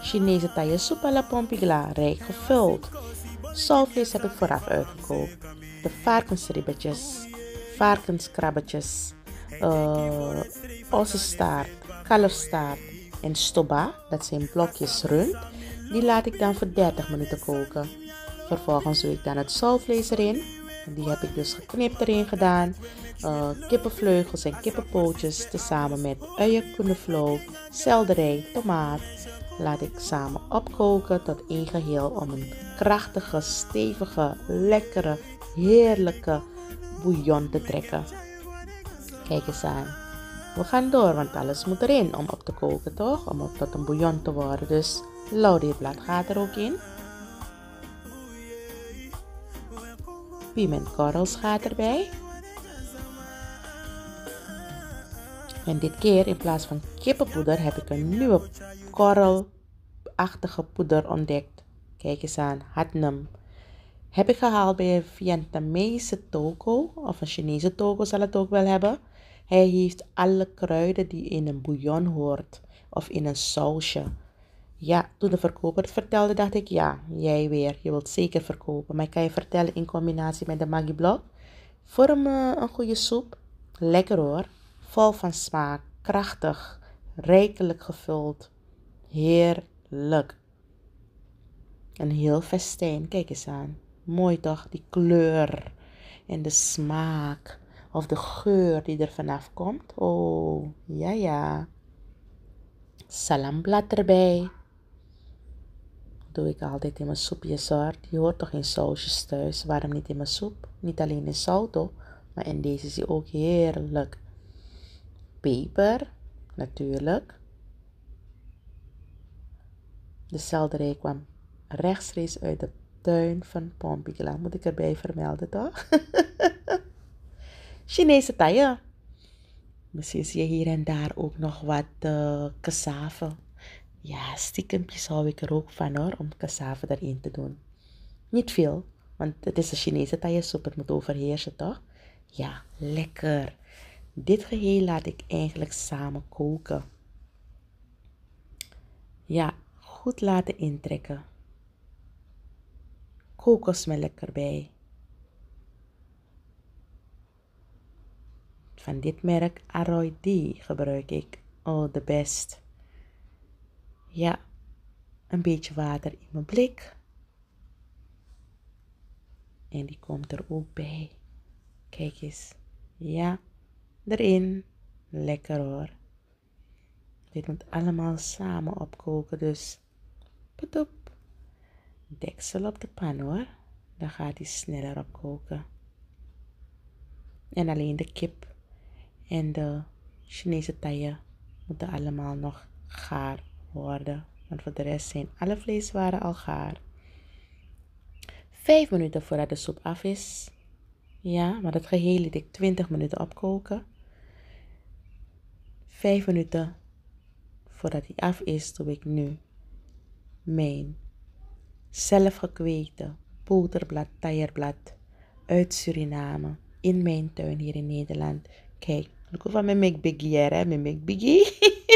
Chinese taille soep à la pompigla, rijk gevuld. Zalvlees heb ik vooraf uitgekookt. De varkensribbetjes, varkenskrabbetjes, ossenstaart, kalfstaart en stoba, dat zijn blokjes rund, die laat ik dan voor 30 minuten koken. Vervolgens doe ik dan het zalvlees erin. Die heb ik dus geknipt erin gedaan. Kippenvleugels en kippenpootjes tezamen met uien, knoflook, selderij, tomaat. Laat ik samen opkoken tot één geheel om een krachtige, stevige, lekkere, heerlijke bouillon te trekken. Kijk eens aan. We gaan door, want alles moet erin om op te koken, toch? Om tot een bouillon te worden. Dus laurierblad gaat er ook in. Pimentkorrels gaat erbij. En dit keer in plaats van kippenpoeder heb ik een nieuwe korrelachtige poeder ontdekt. Kijk eens aan, Hatnam. Heb ik gehaald bij een Vietnamese toko, of een Chinese toko zal het ook wel hebben. Hij heeft alle kruiden die in een bouillon hoort, of in een sausje. Ja, toen de verkoper het vertelde, dacht ik, ja, jij weer, je wilt zeker verkopen. Maar ik kan je vertellen, in combinatie met de Maggi blok, vorm een goede soep. Lekker hoor, vol van smaak, krachtig, rijkelijk gevuld. Heerlijk. Een heel festijn, kijk eens aan. Mooi toch, die kleur en de smaak of de geur die er vanaf komt. Oh, ja ja. Salamblad erbij. Doe ik altijd in mijn soepjes hoor. Die hoort toch in sausjes thuis. Waarom niet in mijn soep? Niet alleen in salto, maar in deze is die ook heerlijk. Peper, natuurlijk. De selderij kwam rechtstreeks uit de tuin van Pompigla. Moet ik erbij vermelden toch? Chinese taille. Misschien zie je hier en daar ook nog wat cassave. Ja, stiekempjes hou ik er ook van hoor, om cassave erin te doen. Niet veel, want het is een Chinese taillesoep, het moet overheersen toch? Ja, lekker. Dit geheel laat ik eigenlijk samen koken. Ja, goed laten intrekken. Kokosmelk erbij. Van dit merk Aroidi gebruik ik. Oh, the best. Ja, een beetje water in mijn blik. En die komt er ook bij. Kijk eens. Ja, erin. Lekker hoor. Dit moet allemaal samen opkoken, dus patoep. Deksel op de pan hoor. Dan gaat die sneller opkoken. En alleen de kip en de Chinese taille moeten allemaal nog gaar worden. Want voor de rest zijn alle vleeswaren al gaar. 5 minuten voordat de soep af is. Ja, maar het geheel liet ik 20 minuten opkoken. 5 minuten voordat hij af is, doe ik nu mijn zelfgekweekte boterblad, tailleblad uit Suriname. In mijn tuin hier in Nederland. Kijk, look van mijn make biggie hè, mijn make biggie.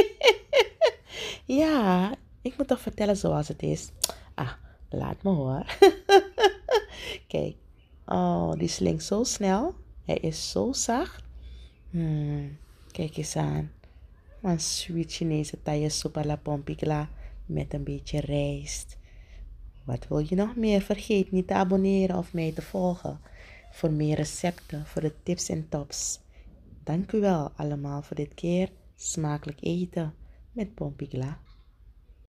Ja, ik moet toch vertellen zoals het is. Ah, laat me hoor. Kijk, oh, die slinkt zo snel. Hij is zo zacht. Kijk eens aan. Een sweet Chinese taillesoep à la pompigla met een beetje rijst. Wat wil je nog meer? Vergeet niet te abonneren of mij te volgen voor meer recepten, voor de tips en tops. Dank u wel allemaal voor dit keer. Smakelijk eten met Pompigla.